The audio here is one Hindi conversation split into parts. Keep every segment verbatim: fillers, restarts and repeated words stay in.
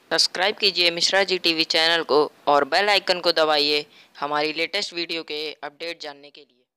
सब्सक्राइब कीजिए मिश्रा जी टीवी चैनल को और बेल आइकन को दबाइए हमारी लेटेस्ट वीडियो के अपडेट जानने के लिए।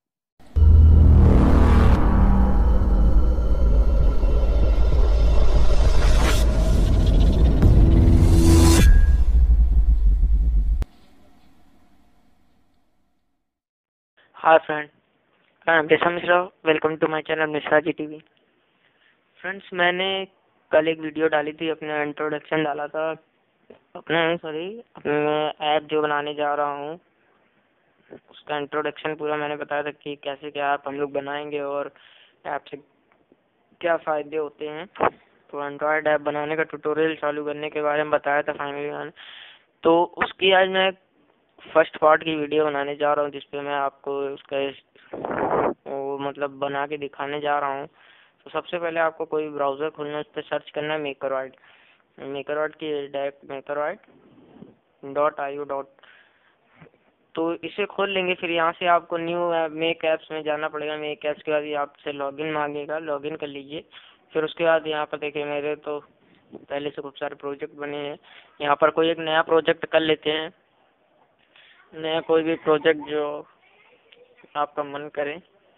Hi friend, I am Desam Mishra. Welcome to my channel Mishra ji TV. Friends, मैंने कल एक वीडियो डाली थी, अपना इंट्रोडक्शन डाला था, अपने सॉरी अपने ऐप जो बनाने जा रहा हूँ उसका इंट्रोडक्शन पूरा मैंने बताया था कि कैसे क्या ऐप हम लोग बनाएंगे और ऐप से क्या फ़ायदे होते हैं। तो एंड्रॉयड ऐप बनाने का ट्यूटोरियल चालू करने के बारे में बताया था फाइनली मैंने। तो उसकी आज मैं फर्स्ट पार्ट की वीडियो बनाने जा रहा हूँ, जिसपे मैं आपको उसका वो मतलब बना के दिखाने जा रहा हूँ। तो सबसे पहले आपको कोई ब्राउज़र खोलना है, उस पर सर्च करना है मेकरवाइड। मेकरवाइड की direct Makeroid dot I O dot, तो इसे खोल लेंगे। फिर यहाँ से आपको न्यू मेक ऐप्स में जाना पड़ेगा। मेक ऐप्स के बाद ये आपसे लॉगिन मांगेगा, लॉगिन कर लीजिए। फिर उसके बाद यहाँ पर देखिए मेरे तो पहले से खूब सारे प्रोजेक्ट बने हैं। यहाँ पर कोई एक नया प्रोजेक्ट कर लेते हैं, नया कोई भी प्रोजेक्ट जो आपका मन करे।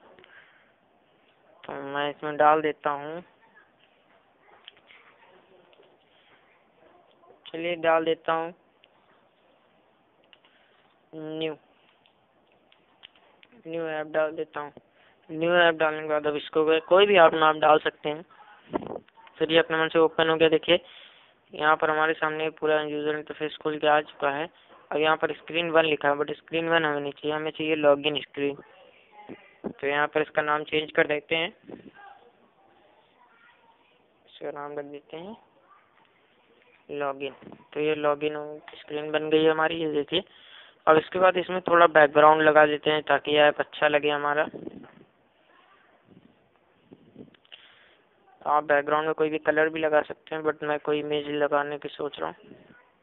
तो मैं इसमें डाल देता हूँ, चलिए डाल देता हूँ न्यू न्यू ऐप डाल देता हूँ। न्यू ऐप डालने के बाद अब इसको कोई भी आप नाम डाल सकते हैं। फिर ये अपने मन से ओपन हो गया। देखिए यहाँ पर हमारे सामने पूरा यूजर इंटरफेस खुल के आ चुका है। अब यहाँ पर स्क्रीन वन लिखा है, बट स्क्रीन वन हमें नहीं चाहिए, हमें चाहिए लॉगिन स्क्रीन। तो यहाँ पर इसका नाम चेंज कर देते हैं, इसका नाम रख देते हैं लॉगिन। तो ये लॉगिन स्क्रीन बन गई है हमारी, ये देखिए। अब इसके बाद इसमें थोड़ा बैकग्राउंड लगा देते हैं ताकि ऐप अच्छा लगे हमारा। आप बैकग्राउंड में कोई भी कलर भी लगा सकते हैं, बट मैं कोई इमेज लगाने की सोच रहा हूँ।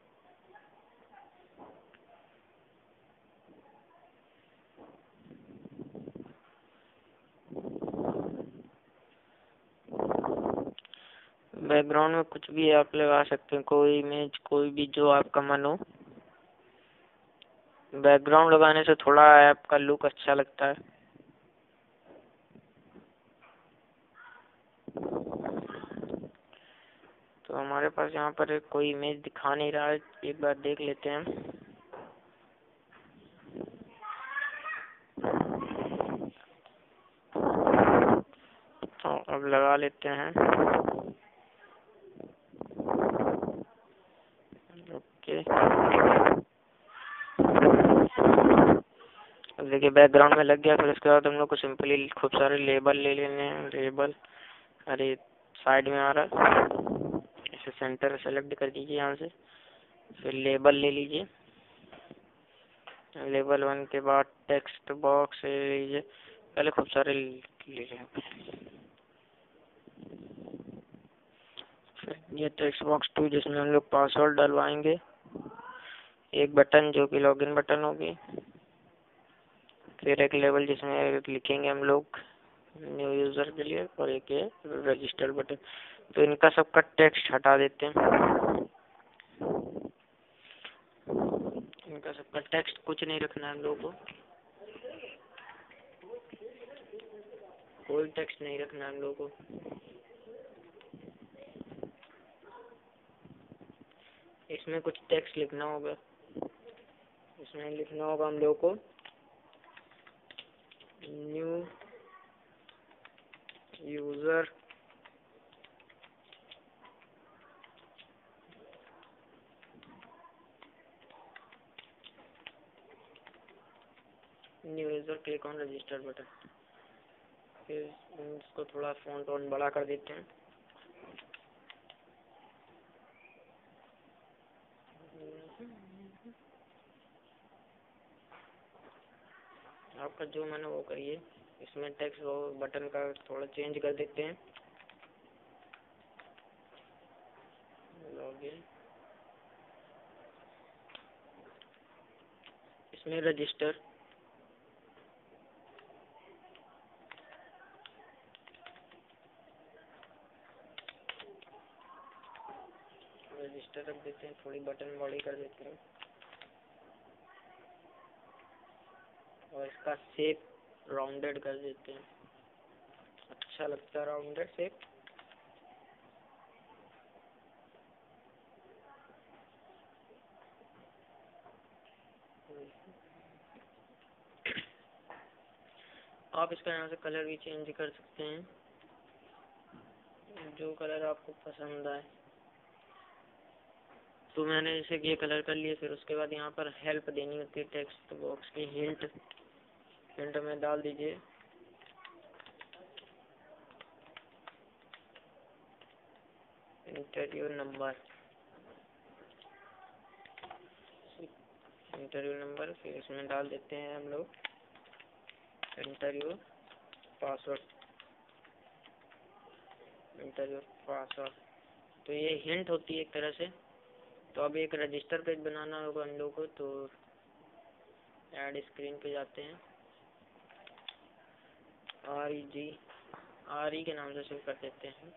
बैकग्राउंड में कुछ भी आप लगा सकते हैं, कोई इमेज, कोई भी जो आपका मन हो। बैकग्राउंड लगाने से थोड़ा ऐप का लुक अच्छा लगता है। तो हमारे पास यहाँ पर कोई इमेज दिखा नहीं रहा है, एक बार देख लेते हैं। तो अब लगा लेते हैं, ओके। अब देखिए बैकग्राउंड में लग गया। फिर उसके बाद हम लोग को सिंपली खूब सारे लेबल ले लेने हैं। लेबल, अरे साइड में आ रहा है, इसे सेंटर सेलेक्ट कर दीजिए यहाँ से। फिर लेबल ले लीजिए। लेबल वन के बाद टेक्स्ट बॉक्स ले लीजिए। पहले खूब सारे ले लीजिए। ये टेक्स्ट बॉक्स टू, जिसमें हम लोग पासवर्ड डलवाएंगे। एक बटन जो कि लॉगिन बटन होगी। फिर एक लेबल जिसमें लिखेंगे हम लोग न्यू यूज़र के लिए, और एक है रजिस्टर बटन। तो इनका सबका टेक्स्ट हटा देते हैं। इनका सबका टेक्स्ट कुछ नहीं रखना है हम लोगों को, कोई टेक्स्ट नहीं रखना है हम लोगों को। इसमें कुछ टेक्स्ट लिखना होगा। इसमें लिखना होगा हम लोगों को new user new user click on register button. फिर इसको थोड़ा फ़ॉन्ट और बड़ा कर देते हैं। आपका जो मन हो वो करिए। इसमें टेक्स्ट वो बटन का थोड़ा चेंज कर देते हैं। लॉगिन, इसमें रजिस्टर, रजिस्टर रख देते हैं, थोड़ी बटन बॉडी कर देते हैं और इसका शेप राउंडेड कर देते हैं, अच्छा लगता है राउंडेड शेप। आप इसका यहाँ से कलर भी चेंज कर सकते हैं, जो कलर आपको पसंद आए। तो मैंने जैसे ये कलर कर लिए, फिर उसके बाद यहाँ पर हेल्प देनी होती है टेक्स्ट बॉक्स की, हिंट हिंट में डाल दीजिए इंटरव्यू नंबर, इंटरव्यू नंबर। फिर इसमें डाल देते हैं हम लोग इंटरव्यू पासवर्ड, इंटरव्यू पासवर्ड। तो ये हिंट होती है एक तरह से। तो अब एक रजिस्टर पेज बनाना होगा हम लोग को, तो ऐड स्क्रीन पे जाते हैं, are E ji R E के नाम से सेव कर देते हैं,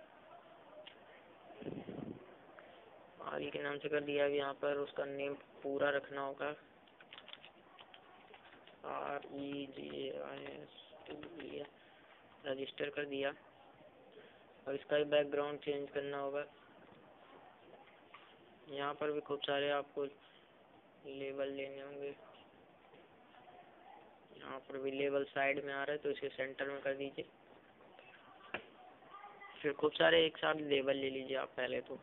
आर ई के नाम से कर दिया। अब यहाँ पर उसका नेम पूरा रखना होगा, R E G I S, register कर दिया। और इसका बैकग्राउंड चेंज करना होगा। यहाँ पर भी खूब सारे आपको लेबल लेने होंगे, यहाँ पर भी लेबल साइड में आ रहा है तो इसे सेंटर में कर दीजिए। फिर खूब सारे एक साथ लेबल ले लीजिए आप पहले तो।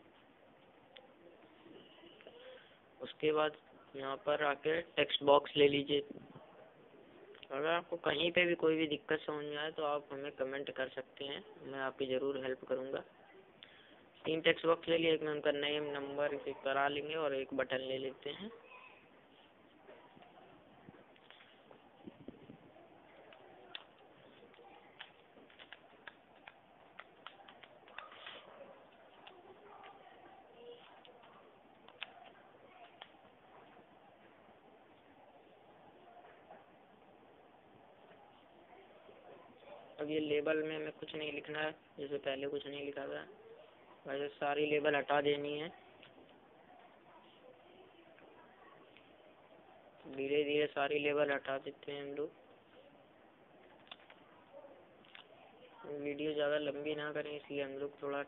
उसके बाद यहाँ पर आके टेक्स्ट बॉक्स ले लीजिए। अगर आपको कहीं पे भी कोई भी दिक्कत समझ में आए तो आप हमें कमेंट कर सकते हैं, मैं आपकी ज़रूर हेल्प करूँगा। तीन टेक्स्ट बॉक्स ले लिए, एक में उनका नेम नंबर करा लेंगे और एक बटन ले लेते हैं। अब ये लेबल में हमें कुछ नहीं लिखना है, जैसे पहले कुछ नहीं लिखा था, वैसे सारी लेबल हटा देनी है। धीरे धीरे सारी लेबल हटा देते हैं हम लोग। वीडियो ज़्यादा लंबी ना करें इसलिए हम लोग थोड़ा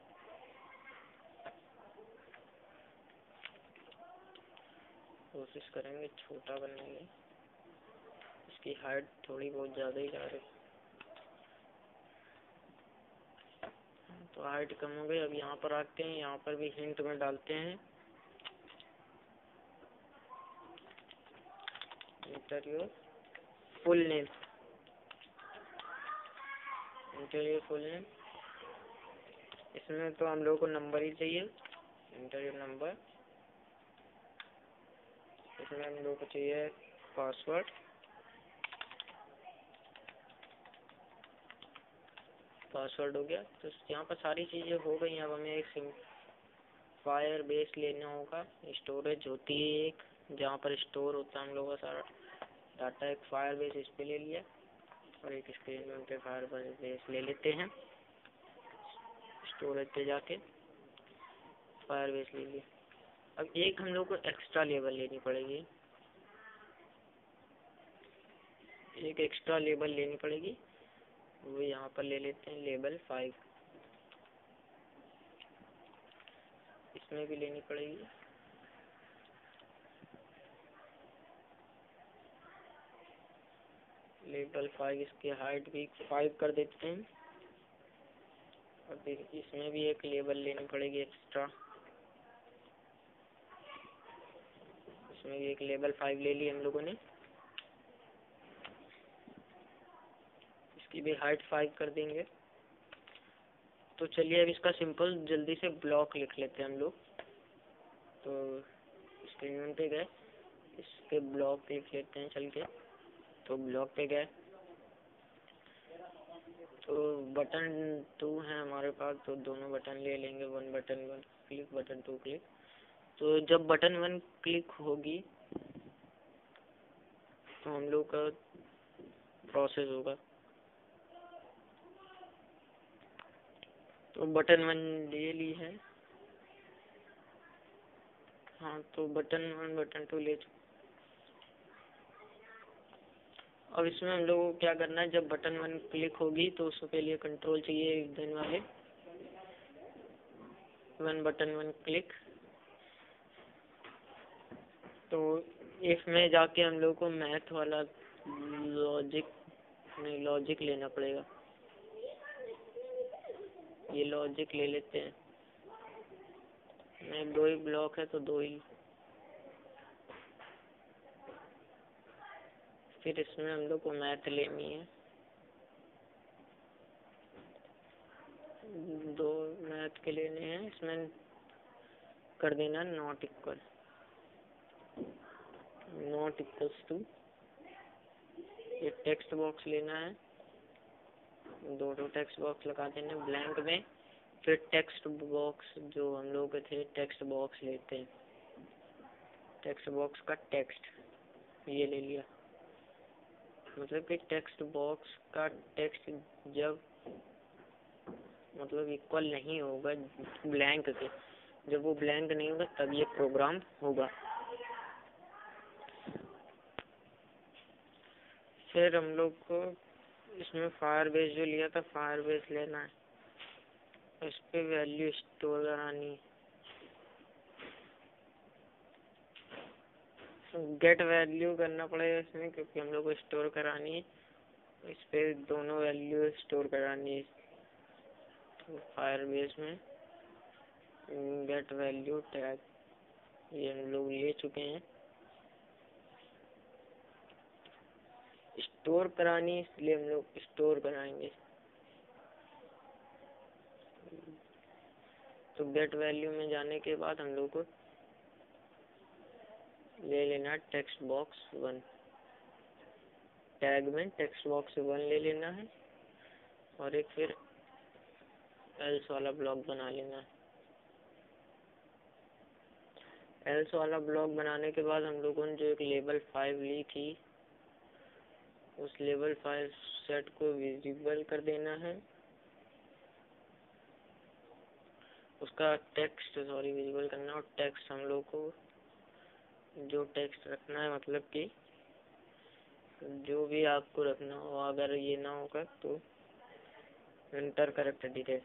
कोशिश करेंगे छोटा करने की। इसकी हाइट थोड़ी बहुत ज़्यादा ही जा रही, तो हाइट कम हो गई। अब यहाँ पर आते हैं, यहाँ पर भी हिंट में डालते हैं interview full name, interview full name. इसमें तो हम लोग को नंबर ही चाहिए, इंटरव्यू नंबर। इसमें हम लोग को चाहिए पासवर्ड, पासवर्ड हो गया। तो यहाँ पर सारी चीज़ें हो गई। अब हमें एक सिम फायर बेस लेना होगा, स्टोरेज होती है एक जहाँ पर स्टोर होता है हम लोगों का सारा डाटा। एक फायर बेस इस पे ले लिया और एक स्क्रीन में पे फायर बेस ले लेते हैं। स्टोरेज पे जाके फायर बेस ले लिया। अब एक हम लोग को एक्स्ट्रा लेबल लेनी पड़ेगी, एक एक्स्ट्रा लेबल लेनी पड़ेगी, वो यहाँ पर ले लेते हैं लेबल फाइव। इसमें भी लेनी पड़ेगी, लेबल फाइव। इसकी हाइट भी फाइव कर देते हैं। और फिर इसमें भी एक लेबल लेनी पड़ेगी एक्स्ट्रा, इसमें भी एक लेबल फाइव ले ली हम लोगों ने। इसकी भी हाइट फाइव कर देंगे। तो चलिए अब इसका सिंपल जल्दी से ब्लॉक लिख लेते हैं हम लोग। तो स्क्रीन पे गए, इसके ब्लॉक लिख लेते हैं चल के। तो ब्लॉक पे गए तो बटन टू है हमारे पास, तो दोनों बटन ले लेंगे, one button one click, button two click. तो जब बटन वन क्लिक होगी तो हम लोग का प्रोसेस होगा। तो बटन वन ले ली है, हाँ, तो बटन वन बटन टू ले चुके। अब इसमें हम लोगों को क्या करना है, जब बटन वन क्लिक होगी तो उसके लिए कंट्रोल चाहिए देन वाले वन बटन वन क्लिक। तो इफ में जाके हम लोग को मैथ वाला लॉजिक नहीं लॉजिक लेना पड़ेगा। ये लॉजिक ले लेते हैं, नहीं दो ही ब्लॉक है तो दो ही। फिर इसमें हम लोग को मैथ लेनी है, दो मैथ के लेने हैं। इसमें कर देना not equal, not equals to, ये टेक्स्ट बॉक्स लेना है, दो दो टेक्स्ट बॉक्स लगा देना ब्लैंक में। फिर टेक्स्ट बॉक्स जो हम लोग के थे टेक्स्ट बॉक्स लेते हैं, टेक्स्ट बॉक्स का टेक्स्ट ये ले लिया। मतलब कि टेक्स्ट बॉक्स का टेक्स्ट जब मतलब इक्वल नहीं होगा ब्लैंक के, जब वो ब्लैंक नहीं होगा तब ये प्रोग्राम होगा। फिर हम लोग को इसमें फायरबेस जो लिया था फायरबेस लेना है, इस पे वैल्यू स्टोर करानी है। गेट वैल्यू करना पड़ेगा इसमें, क्योंकि हम लोग को स्टोर करानी है, इस पे दोनों वैल्यू स्टोर करानी है। तो फायरबेस में गेट वैल्यू टैग ये हम लोग ले चुके हैं। स्टोर करानी इसलिए हम लोग स्टोर कराएंगे। तो गेट वैल्यू में जाने के बाद हम लोग को ले लेना टेक्स्ट बॉक्स वन, टैग में टेक्स्ट बॉक्स वन ले लेना है और एक फिर एल्स वाला ब्लॉक बना लेना है। एल्स वाला ब्लॉक बनाने के बाद हम लोगों ने जो एक लेवल फाइव ली थी उस लेवल फाइव सेट को विजिबल कर देना है, उसका टेक्स्ट सॉरी विजिबल करना। और टेक्स्ट हम लोग को जो टेक्स्ट रखना है मतलब कि जो भी आपको रखना हो, अगर ये ना होगा तो enter correct detail,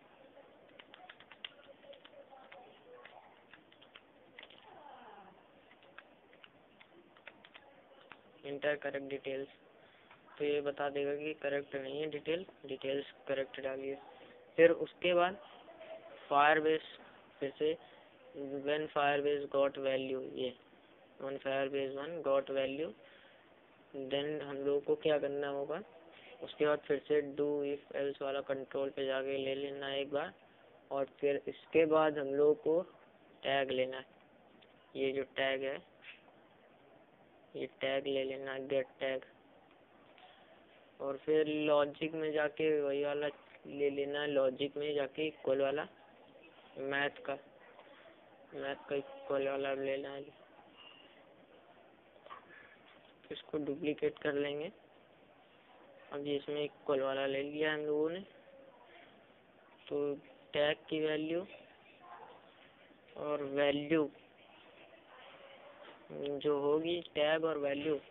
enter correct details, तो ये बता देगा कि करेक्ट नहीं है डिटेल, डिटेल्स करेक्ट डालिए। फिर उसके बाद फायरबेस फिर से व्हेन फायरबेस गॉट वैल्यू, ये one Firebase one got value, then हम लोग को क्या करना होगा, उसके बाद फिर से डू इफ एल्स वाला कंट्रोल पे जाके ले लेना है एक बार। और फिर इसके बाद हम लोग को टैग लेना है, ये जो टैग है ये टैग ले लेना है गेट टैग। और फिर लॉजिक में जाके वही वाला ले लेना है, लॉजिक में जाके इक्वल वाला मैथ का मैथ का इक्वल वाला लेना है। इसको डुप्लीकेट कर लेंगे। अब ये इसमें इक्वल वाला ले लिया हम लोगों ने, तो टैग की वैल्यू और वैल्यू जो होगी, टैग और वैल्यू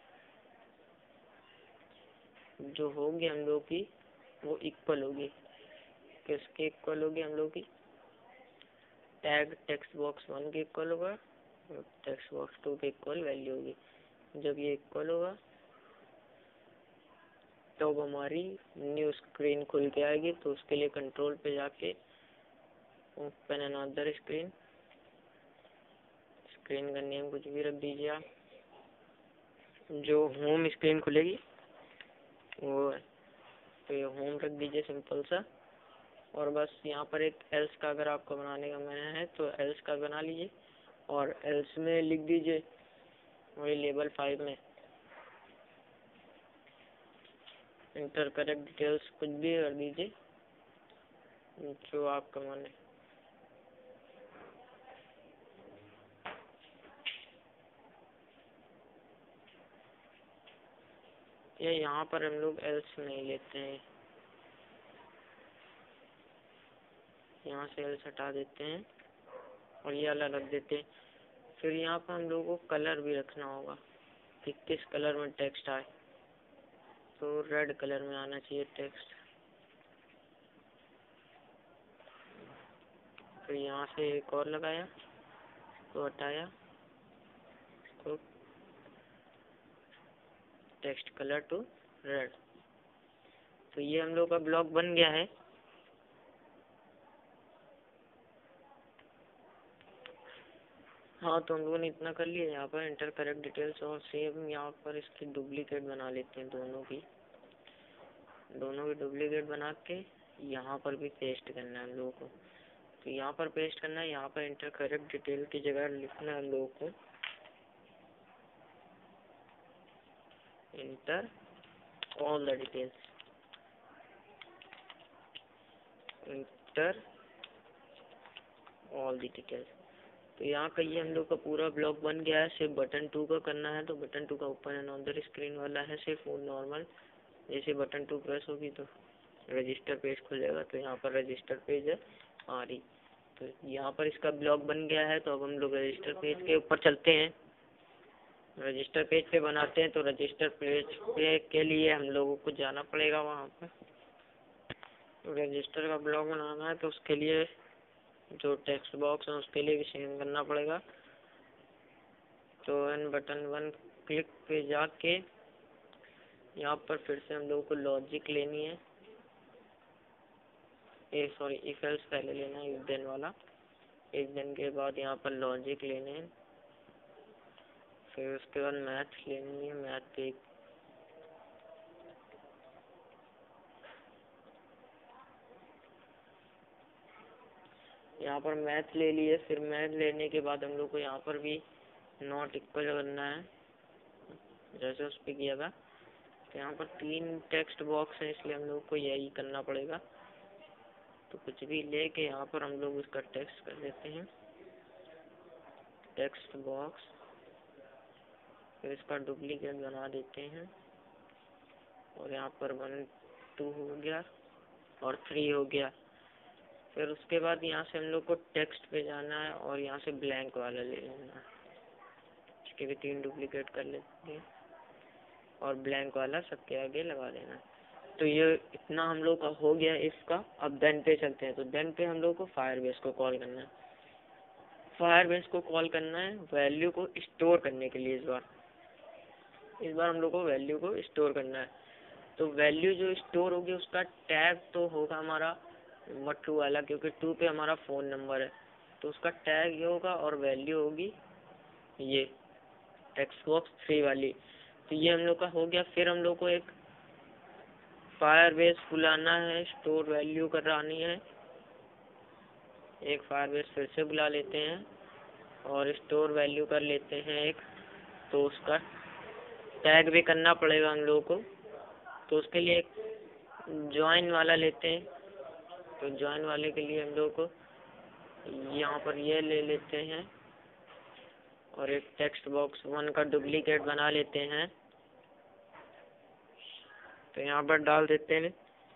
जो होगी हम लोग की वो इक्वल होगी। किसके इक्वल होगी हम लोग की, टैग टेक्स्ट बॉक्स वन के इक्वल होगा और टेक्स्ट बॉक्स टू के इक्वल वैल्यू होगी। जब ये इक्वल होगा तो अब हमारी न्यू स्क्रीन खुल के आएगी। तो उसके लिए कंट्रोल पे जाके ओपन अनदर स्क्रीन, स्क्रीन का नेम कुछ भी रख दीजिए आप, जो होम स्क्रीन खुलेगी वो है, तो ये होम रख दीजिए सिंपल सा। और बस यहाँ पर एक एल्स का अगर आपको बनाने का मन है तो एल्स का बना लीजिए और एल्स में लिख दीजिए वही लेवल फाइव में इंटर करेक्ट डिटेल्स कुछ भी कर दीजिए जो आपका मन है। ये यहाँ पर हम लोग एल्स नहीं लेते हैं, यहाँ से एल्स हटा देते हैं और ये वाला रख देते हैं फिर यहाँ पर हम लोगों को कलर भी रखना होगा कि किस कलर में टेक्स्ट आए। तो रेड कलर में आना चाहिए टेक्स्ट। फिर यहाँ से एक और लगाया, तो हटाया, तो टेक्स्ट कलर टू रेड। तो ये हम लोग का ब्लॉक बन गया है। हाँ, तो हम लोगों ने इतना कर लिया। यहाँ पर इंटर करेक्ट डिटेल्स और सेम, यहाँ पर इसकी डुप्लीकेट बना लेते हैं दोनों की दोनों की डुप्लीकेट बना के यहाँ पर भी पेस्ट करना है हम लोगों को। तो यहाँ पर पेस्ट करना है, यहाँ पर इंटर करेक्ट डिटेल की जगह लिखना है हम लोगों को enter all the details, enter all the details. तो यहाँ का ये हम लोग का पूरा ब्लॉक बन गया है। सिर्फ बटन टू का करना है, तो बटन टू का ओपन एंड ऑन स्क्रीन वाला है सिर्फ वो नॉर्मल। जैसे बटन टू प्रेस होगी तो रजिस्टर पेज खुलेगा। तो यहाँ पर रजिस्टर पेज है आ रही। तो यहाँ पर इसका ब्लॉक बन गया है। तो अब हम लोग रजिस्टर पेज के ऊपर चलते हैं, रजिस्टर पेज पे बनाते हैं। तो रजिस्टर पेज पे के लिए हम लोगों को जाना पड़ेगा वहाँ पर। तो रजिस्टर का ब्लॉक बनाना है, तो उसके लिए जो टेक्स्ट बॉक्स है उसके लिए भी सेम करना पड़ेगा। तो एन बटन वन क्लिक पे जाके यहाँ पर फिर से हम लोगों को लॉजिक लेनी है। ए सॉरी इफ एल्स पहले लेना है, इफ देन वाला। इफ देन के बाद यहाँ पर लॉजिक लेने हैं। फिर उसके बाद मैथ लेनी है। मैथ पे यहाँ पर मैथ ले लिए। फिर मैथ लेने के बाद हम लोग को यहाँ पर भी नॉट इक्वल करना है, जैसे उस पर किया था। तो यहाँ पर तीन टेक्स्ट बॉक्स है, इसलिए हम लोग को यही करना पड़ेगा। तो कुछ भी लेके यहाँ पर हम लोग उसका टेक्स्ट कर देते हैं, टेक्स्ट बॉक्स। फिर इसका डुप्लीकेट बना देते हैं। और यहाँ पर वन टू हो गया और थ्री हो गया। फिर उसके बाद यहाँ से हम लोग को टेक्स्ट पे जाना है और यहाँ से ब्लैंक वाला ले लेना है। इसके भी तीन डुप्लीकेट कर लेते हैं और ब्लैंक वाला सबके आगे लगा देना है। तो ये इतना हम लोग का हो गया इसका। अब देन पे चलते हैं। तो देन पे हम लोग को फायरबेस को कॉल करना है। फायरबेस को कॉल करना है वैल्यू को स्टोर करने के लिए। इस बार इस बार हम लोग को वैल्यू को स्टोर करना है। तो वैल्यू जो स्टोर होगी उसका टैग तो होगा हमारा टू वाला, क्योंकि टू पे हमारा फ़ोन नंबर है। तो उसका टैग ये होगा और वैल्यू होगी ये टेक्स्ट बॉक्स थ्री वाली। तो ये हम लोग का हो गया। फिर हम लोग को एक फायरबेस बुलाना है, स्टोर वैल्यू करानी है। एक फायरबेस फिर से बुला लेते हैं और स्टोर वैल्यू कर लेते हैं एक। तो उसका टैग भी करना पड़ेगा हम लोगों को। तो उसके लिए एक ज्वाइन वाला लेते हैं। तो ज्वाइन वाले के लिए हम लोग को यहाँ पर ये ले लेते हैं और एक टेक्स्ट बॉक्स वन का डुप्लीकेट बना लेते हैं। तो यहाँ पर डाल देते हैं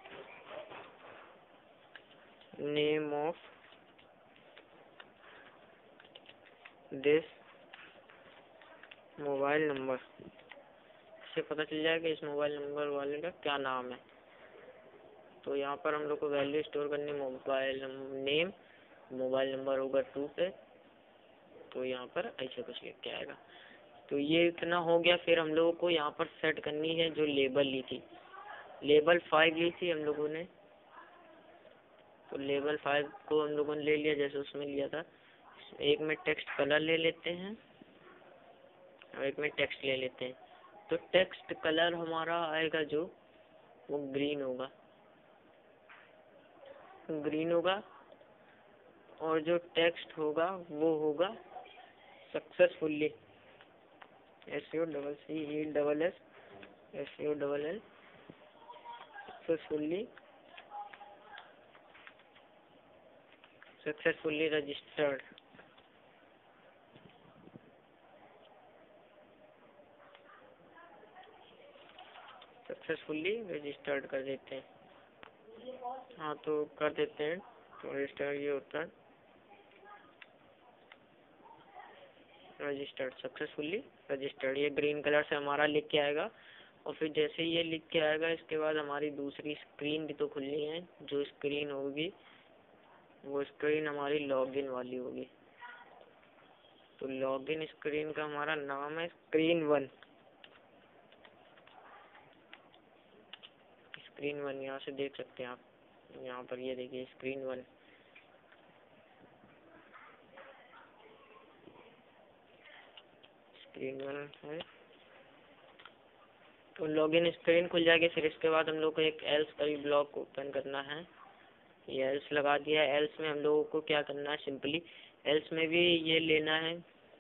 name of this mobile number. इससे पता चल जाएगा इस मोबाइल नंबर वाले का क्या नाम है। तो यहाँ पर हम लोग को वैल्यू स्टोर करनी, मोबाइल नेम, मोबाइल नंबर होगा टू पे। तो यहाँ पर ऐसे कुछ लिख के आएगा। तो ये इतना हो गया। फिर हम लोगों को यहाँ पर सेट करनी है जो लेबल ली थी, लेबल फाइव ली थी हम लोगों ने। तो लेबल फाइव को हम लोगों ने ले लिया जैसे उसमें लिया था। एक में टेक्स्ट कलर ले लेते हैं और एक में टेक्स्ट ले लेते हैं। तो टेक्स्ट कलर हमारा आएगा जो वो ग्रीन होगा, ग्रीन होगा। और जो टेक्स्ट होगा वो होगा successfully, S U double C E double S S U double L, successfully successfully registered. Successfully registered कर देते हैं। हाँ, तो कर देते हैं। तो रजिस्टर ये होता है रजिस्टर्ड, सक्सेसफुली रजिस्टर्ड, ये ग्रीन कलर से हमारा लिख के आएगा। और फिर जैसे ये लिख के आएगा इसके बाद हमारी दूसरी स्क्रीन भी तो खुलनी है। जो स्क्रीन होगी वो स्क्रीन हमारी लॉगिन वाली होगी। तो लॉगिन स्क्रीन का हमारा नाम है स्क्रीन वन। स्क्रीन वन यहाँ से देख सकते हैं आप, यहाँ पर ये देखिए स्क्रीन वन। स्क्रीन वन है तो लॉगिन स्क्रीन खुल जाएगी। फिर इसके बाद हम लोग को एक एल्स का भी ब्लॉक ओपन करना है। ये एल्स लगा दिया है। एल्स में हम लोगों को क्या करना है, सिंपली एल्स में भी ये लेना है,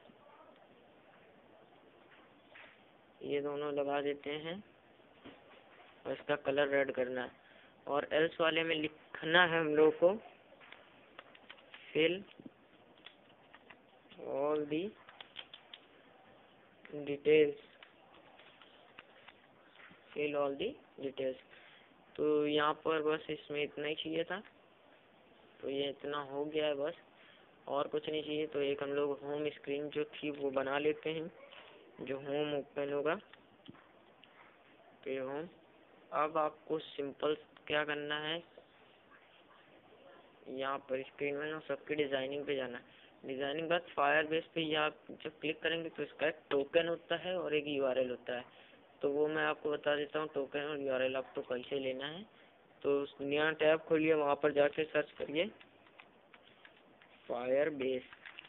ये दोनों लगा देते हैं और इसका कलर रेड करना है। और एल्स वाले में लिखना है हम लोग को fill all the details, fill all the details. तो यहाँ पर बस इसमें इतना ही चाहिए था, तो ये इतना हो गया है बस, और कुछ नहीं चाहिए। तो एक हम लोग होम स्क्रीन जो थी वो बना लेते हैं, जो होम ओपन होगा। तो ये होम, अब आपको सिंपल क्या करना है, यहाँ पर स्क्रीन में सबकी डिजाइनिंग पे जाना है। डिजाइनिंग बाद फायर बेस पे ये आप जब क्लिक करेंगे तो इसका एक टोकन होता है और एक यूआरएल होता है। तो वो मैं आपको बता देता हूँ, टोकन और यूआरएल आपको कैसे लेना है। तो नया टैब खोलिए, वहाँ पर जाके सर्च करिए Firebase.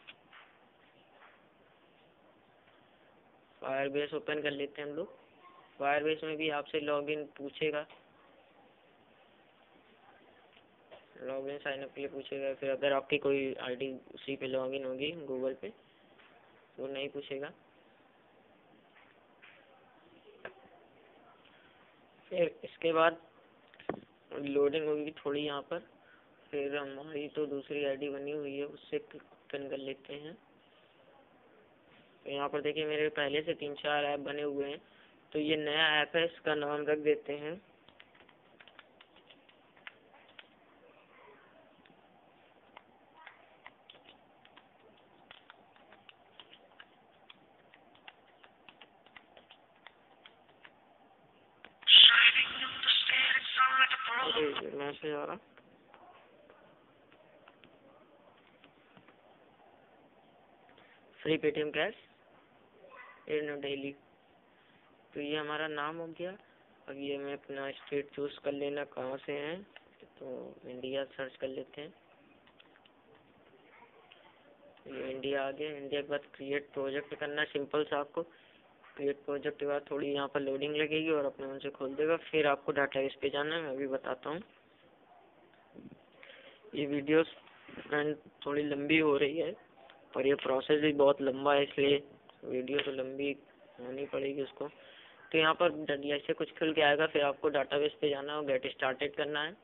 Firebase open कर लेते हैं हम लोग। फायर बेस में भी आपसे लॉगिन पूछेगा, लॉगिन साइन अप के लिए पूछेगा। फिर अगर आपकी कोई आईडी उसी पे लॉगिन होगी गूगल पे वो नहीं पूछेगा। फिर इसके बाद लोडिंग होगी थोड़ी यहाँ पर। फिर हमारी तो दूसरी आईडी बनी हुई है, उससे ओपन कर लेते हैं। तो यहाँ पर देखिए मेरे पहले से तीन चार ऐप बने हुए हैं। तो ये नया ऐप है, इसका नाम रख देते हैं मैसेज आ रहा free Paytm cash in daily. तो ये हमारा नाम हो गया। अब ये मैं अपना स्टेट चूज कर लेना कहाँ से हैं, तो इंडिया सर्च कर लेते हैं। ये इंडिया आ गया। इंडिया के बाद क्रिएट प्रोजेक्ट करना सिंपल सा आपको। क्रिएट प्रोजेक्ट के बाद थोड़ी यहाँ पर लोडिंग लगेगी और अपने मन से खोल देगा। फिर आपको डाटाबेस पे जाना है, मैं अभी बताता हूँ। ये वीडियोस फ्रेंड थोड़ी लंबी हो रही है और ये प्रोसेस भी बहुत लंबा है, इसलिए वीडियो तो लंबी होनी पड़ेगी उसको। तो यहाँ पर जैसे कुछ खुल के आएगा, फिर आपको डाटाबेस पे जाना और गेट स्टार्टेड करना है।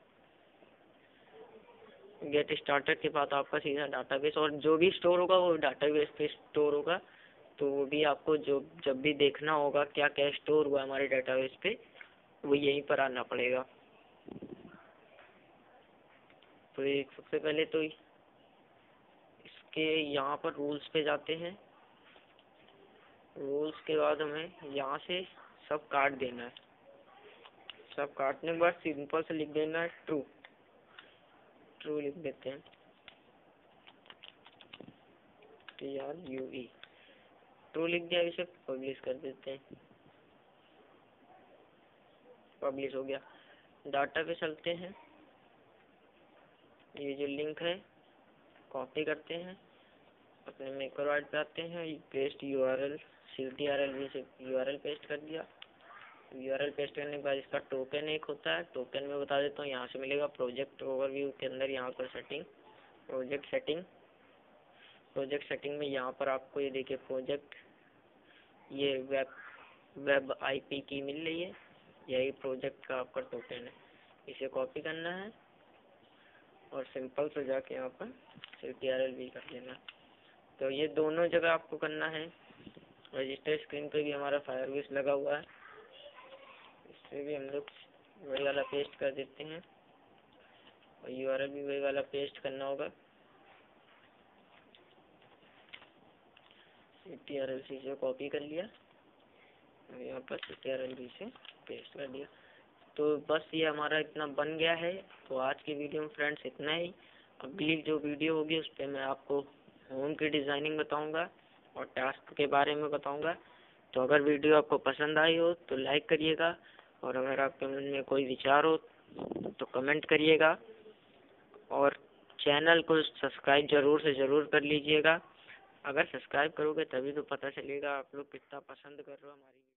गेट स्टार्टेड के बाद आपका सीधा डाटाबेस, और जो भी स्टोर होगा वो डाटाबेस पे स्टोर होगा। तो वो भी आपको जो जब भी देखना होगा क्या क्या स्टोर हुआ हमारे डाटाबेस पे, वो यहीं पर आना पड़ेगा। तो एक सबसे पहले तो इसके यहाँ पर रूल्स पे जाते हैं। रूल्स के बाद हमें यहाँ से सब काट देना है। सब काटने के बाद सिंपल से लिख देना है ट्रू। ट्रू लिख देते हैं, T R U E. True लिख दिया, इसे पब्लिश कर देते हैं। पब्लिश हो गया। डाटा पे चलते हैं। ये जो लिंक है कॉपी करते हैं, अपने मैक्रोवाइड पे आते हैं, पेस्ट यूआरएल सीटीआरएल भी से यूआरएल पेस्ट कर दिया। यूआरएल पेस्ट करने के बाद इसका टोकन एक होता है, टोकन में बता देता हूँ, यहाँ से मिलेगा प्रोजेक्ट ओवरव्यू के अंदर। यहाँ पर setting, project setting, project setting में यहाँ पर आपको ये देखिए प्रोजेक्ट, ये वेब वेब आईपी की मिल रही है, यही प्रोजेक्ट का आपका टोकन है। इसे कॉपी करना है और सिंपल से जाके यहाँ पर सीटीआरएल भी कर लेना। तो ये दोनों जगह आपको करना है। रजिस्टर स्क्रीन पे भी हमारा फायरबेस लगा हुआ है, इस पर भी हम लोग वही वाला पेस्ट कर देते हैं और यूआरएल भी वही वाला पेस्ट करना होगा। C T R L C से कॉपी कर लिया, यहाँ पर C T R L V से पेस्ट कर दिया। तो बस ये हमारा इतना बन गया है। तो आज की वीडियो में फ्रेंड्स इतना ही। अगली जो वीडियो होगी उस पर मैं आपको होम की डिज़ाइनिंग बताऊंगा और टास्क के बारे में बताऊंगा। तो अगर वीडियो आपको पसंद आई हो तो लाइक करिएगा, और अगर आपके मन में कोई विचार हो तो कमेंट करिएगा, और चैनल को सब्सक्राइब ज़रूर से ज़रूर कर लीजिएगा। अगर सब्सक्राइब करोगे तभी तो पता चलेगा आप लोग कितना पसंद कर रहे हो हमारी